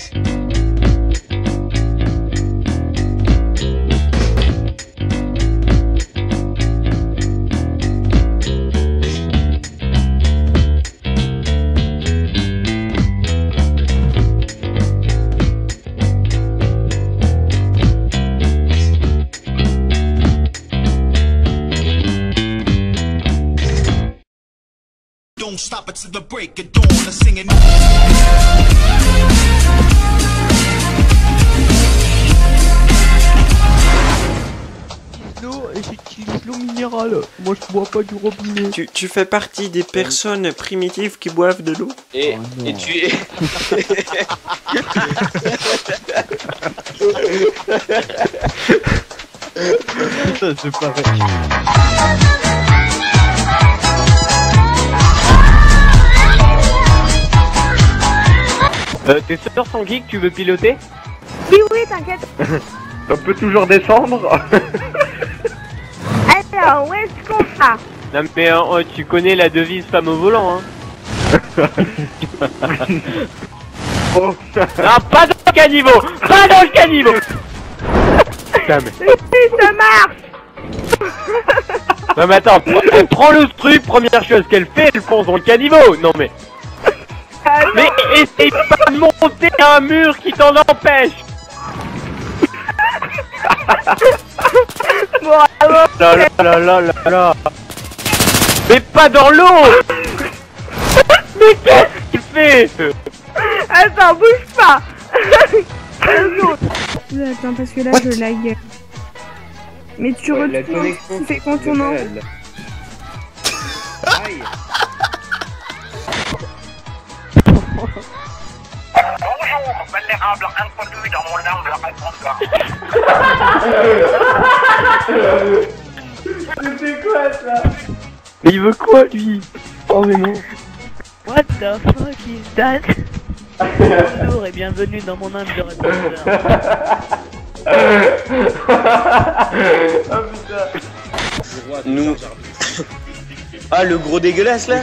Don't stop it till the break of dawn. I'm singing. L'eau et j'utilise l'eau minérale. Moi je bois pas du robinet. Tu fais partie des personnes primitives qui boivent de l'eau? Et tu es... Ça c'est pareil. T'es sûr son geek, tu veux piloter? Oui, oui, t'inquiète. On peut toujours descendre. Alors, où est-ce qu'on va? Non mais tu connais la devise femme au volant, hein. Oh. Non, pas dans le caniveau. Pas dans le caniveau. Putain mais... Oui, ça marche. Non mais attends, prends le truc, première chose qu'elle fait, elle fonce dans le caniveau. Non mais... Mais essaye pas de monter un mur qui t'en empêche. Bravo. Là là là là là là. Mais pas dans l'eau. Mais qu'est-ce qu'il fait? Attends, bouge pas. Attends, parce que là, je lag. Mais tu retournes, tu fais contournant. Aïe. Bonjour, vulnérable inconnu dans mon âme de répondeur. C'est quoi ça? Mais il veut quoi lui? Oh mais non. What the fuck is that? Bonjour et bienvenue dans mon âme de répondeur. Oh putain. Nous... Ah, le gros dégueulasse là.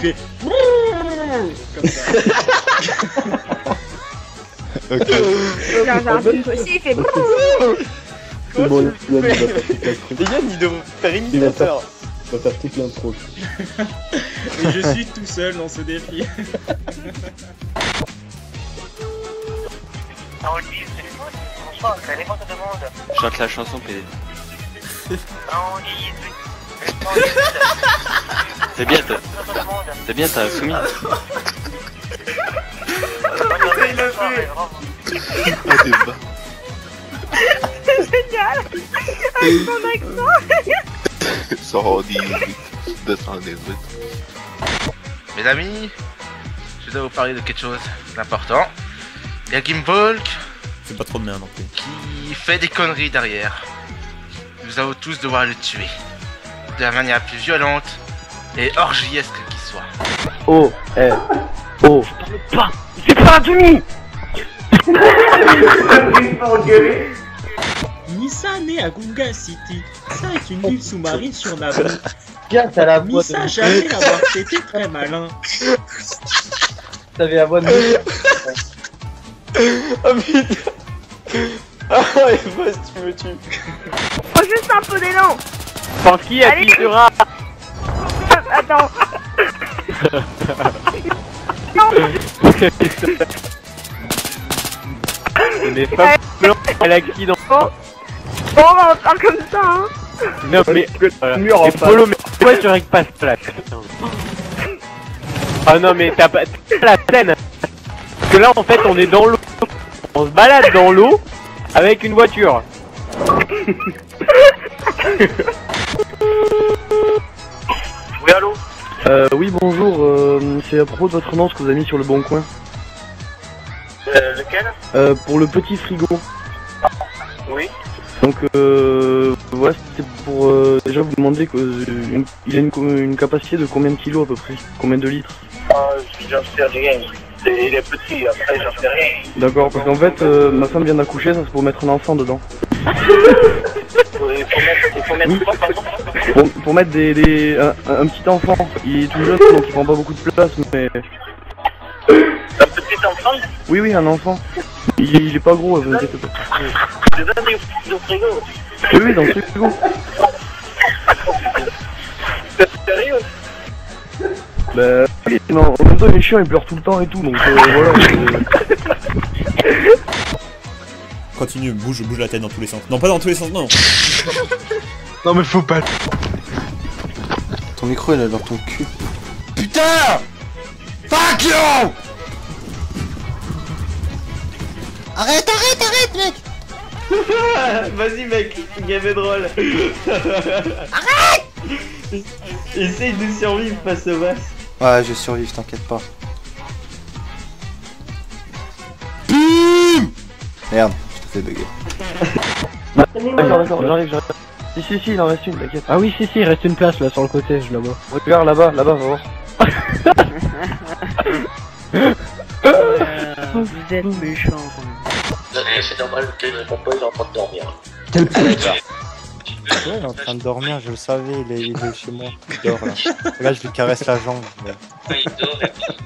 Genre, aussi, il fait. C'est bon, Yann il devrait faire imitateur. Il va faire toute l'intro. Et je suis tout seul dans ce défi. Chante la chanson PD. C'est bien t'as soumis. C'est génial. Avec son accent. Mes amis, je dois vous parler de quelque chose d'important. Il y a Gimbolk. C'est pas trop de merde non plus. Qui fait des conneries derrière. Nous allons tous devoir le tuer. De la manière la plus violente et orgiesque qui soit. Oh, oh. Pas. C'est pas un demi. Missa naît à Gunga City. Ça est une ville sous-marine sur Naboo. Regarde, t'as la voix Missa jamais avoir été très malin. T'avais la voix de... Oh putain. Ah, il faut si tu me tues. Faut juste un peu d'élan. Pense qui appuie sur A. Attends. Non. Les femmes blanches à l'accident. Bon, on va en faire comme ça, hein. Non mais... Mur en face. Polo, mais pourquoi tu règles pas ça là? Ah non mais t'as pas la scène. Parce que là en fait on est dans l'eau. On se balade dans l'eau avec une voiture. Oui, allô? Oui, bonjour, c'est à propos de votre annonce que vous avez mis sur le Bon Coin. Lequel? Pour le petit frigo. Oui. Donc, voilà, c'était pour déjà vous demander il a une capacité de combien de kilos à peu près? Combien de litres? J'en sais rien. Il est petit, après j'en sais rien. D'accord, parce qu'en fait, ma femme vient d'accoucher, ça c'est pour mettre un enfant dedans. Il faut mettre quoi, pardon? Pour mettre un petit enfant. Il est tout jeune, donc il prend pas beaucoup de place, mais... Un petit enfant? Oui, un enfant. Il il est pas gros, vous inquiétez pas. Tu donnes du frigo. Oui, dans le frigo. T'es sérieux? Bah, oui, mais en même temps, il est chiant, il pleure tout le temps et tout, donc voilà. Continue, bouge la tête dans tous les sens. Non, pas dans tous les sens, non. Non mais faut pas. Ton micro il est dans ton cul. Putain! Fuck you! Arrête, mec. Vas-y mec, game est drôle. Arrête! Essaye de survivre face au boss. Ouais, je vais survivre, t'inquiète pas. Merde, je te fais bugger. D'accord, j'arrive. Si, il en reste une, t'inquiète. Ah oui, si, il reste une place là sur le côté, je la vois. Regarde là-bas, va voir. Vous êtes méchant. C'est normal que le compo est en train de dormir. Quel putain! Ouais, il est en train de dormir, je le savais, il est chez moi. Il dort là. Là, je lui caresse la jambe. Mais... Il dort et puis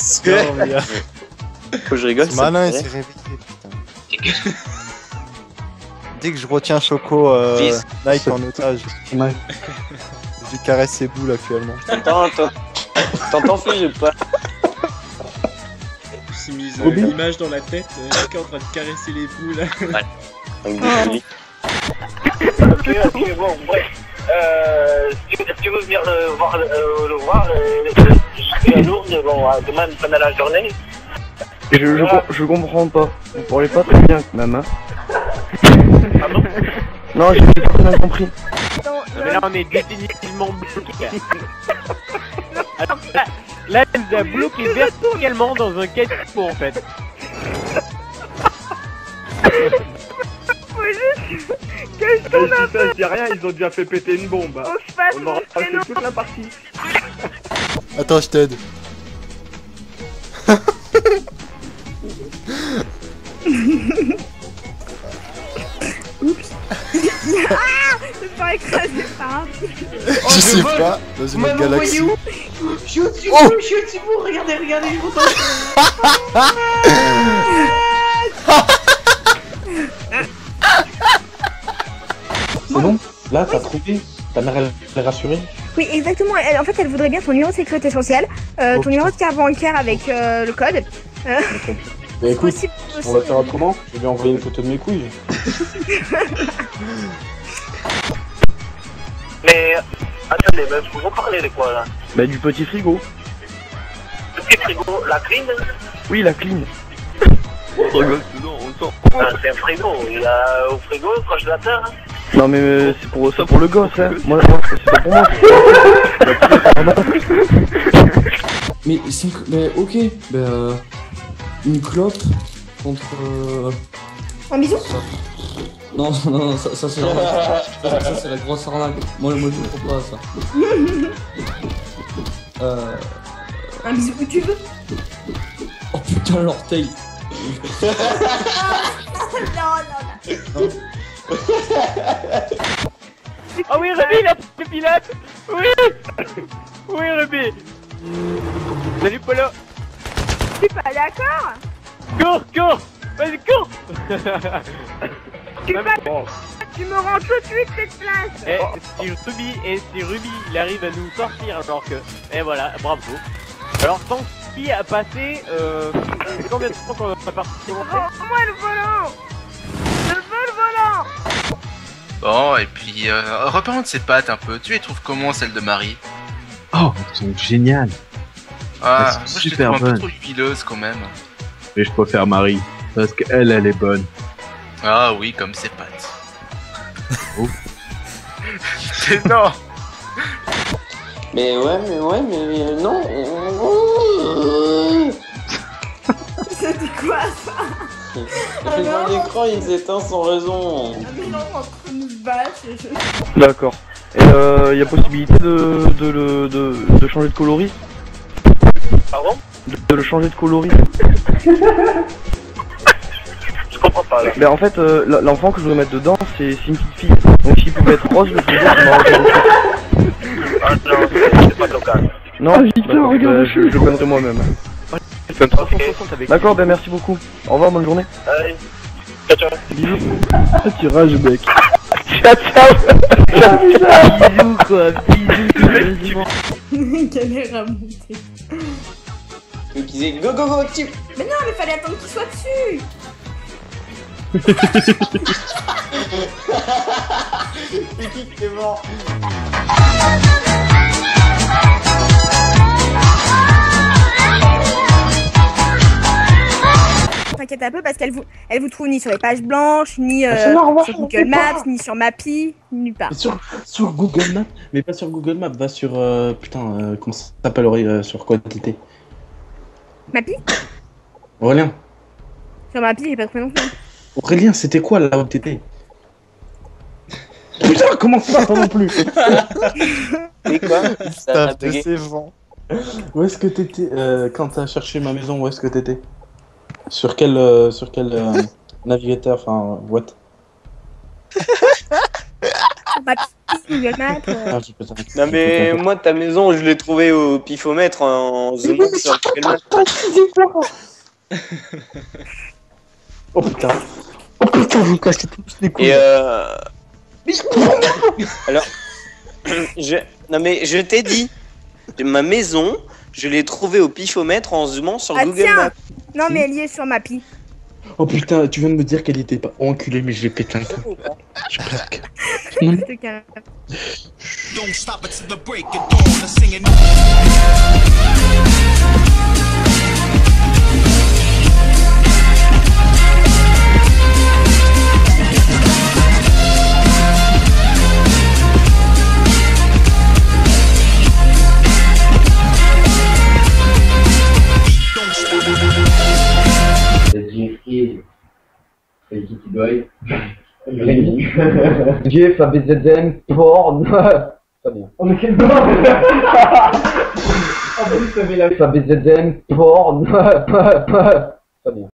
Faut que je rigole. C'est malin, il s'est réveillé, putain. Dès que je retiens Choco Nike en otage, je lui caresse ses boules actuellement. T'entends plus, j'ai pas. Il s'est mis l'image dans la tête, quelqu'un en train de caresser les boules. Ok, bon, bref. Si tu veux venir le voir, je suis à Lourdes, bon, demain, pendant la journée. Je comprends pas. Vous parlez pas très bien, maman. Non, j'ai pas très bien compris. Mais là, on est définitivement bloqué. Là, elle nous a bloqué verticalement dans un caniveau en fait. Faut juste que je tourne un peu. Je dis rien, ils ont déjà fait péter une bombe. On se passe On aura fait toute la partie. Attends, je t'aide. Oups. Ah, je me fais écraser par un truc. Je sais pas, dans une autre galaxie. Je suis au-dessus de vous, regardez, je vous C'est bon? Là, t'as trouvé? Ta mère, elle est rassurée? Oui, exactement. En fait, elle voudrait bien ton numéro de sécurité sociale, ton numéro de carte bancaire avec le code. Bah écoute, on va faire autrement. Je vais lui envoyer une photo de mes couilles. Mais, attendez, mais vous parlez de quoi là? Bah du petit frigo. Le petit frigo, la clean? Oui, la clean. On rigole dedans, on sent. Ah, c'est un frigo, il y a au frigo, proche de la terre. Hein. Non mais c'est pour ça, pour le gosse, hein. Moi c'est pas pour moi. Mais ok, bah une clope contre. Un bisou? Non, ça c'est ça c'est la grosse arnaque. Moi je ne trouve pas ça. Un bisou où tu veux? Oh putain l'orteil. Non. Oh oui, Ruby, il a pris le pilote. Oui, Ruby. Salut, Polo. Tu es pas d'accord? Cours. Vas-y, cours. Tu me rends tout de suite cette place. Et si Ruby il arrive à nous sortir alors que... Et voilà, bravo. Alors tant qu'il a passé... c'est combien de temps qu'on va partir? Rends-moi le volant. Je veux le volant. Bon, et puis, reparlons de ses pattes un peu. Tu les trouves comment, celles de Marie? Oh, elles sont géniales. Ah, elles sont moi je les super trouve un peu bonnes. trop huileuses quand même. Mais je préfère Marie, parce qu'elle est bonne. Ah oui, comme ses pattes. Oh. C'est non. Mais non. C'était quoi ça? Mon écran il s'éteint sans raison. Ah mais non, on est en train de nous battre. D'accord. Et y a possibilité de changer de coloris? Pardon? De le changer de coloris. Je comprends pas là. Mais en fait, l'enfant que je voudrais mettre dedans, c'est une petite fille. Donc s'il pouvait être rose, le frigo, ça m'arrangerait beaucoup. Ah non, c'est pas local. Non, Victor, regarde, je le connaîtrai moi-même. Comme 360 avec. D'accord, ben merci beaucoup. Au revoir, bonne journée. Allez. Ciao, ciao. Bisous. Tu rages, mec. Ciao, ciao. Bisous, quoi. Bisous, Galère à monter. Donc ils disaient go go go tu. Mais non, mais fallait attendre qu'il soit dessus. C'est qui est mort? T'inquiète un peu parce qu'elle vous trouve ni sur les pages blanches, ni sur Google Maps, ni sur Mappy, nulle part. Sur Google Maps, mais pas sur Google Maps, va sur putain comment ça s'appelle sur quoi t'étais? Mappy? Aurélien. Sur Mappy, j'ai pas trouvé non plus. Aurélien, c'était quoi là où t'étais? Putain, comment ça pas non plus? Et quoi? Ça a bugué. Où est-ce que t'étais quand t'as cherché ma maison? Où est-ce que t'étais? Sur quel navigateur? Enfin, what? Mappy, Google Maps. Non mais moi ta maison je l'ai trouvée au pifomètre en zoomant sur Google Maps. Oh putain. Oh putain, vous cassez tous les couilles. Et alors non mais je t'ai dit ma maison je l'ai trouvée au pifomètre en zoomant sur Google tiens. Maps. Non mais elle y est sur Mappy. Oh putain, tu viens de me dire qu'elle était pas enculée, mais je l'ai pété un câble. Je plaque. Don't stop it till the break of dawn. Singing. Jeff, ABZN, porn. Très bien. On est quel bon. En plus, ça met la ABZN, porn. Très bien.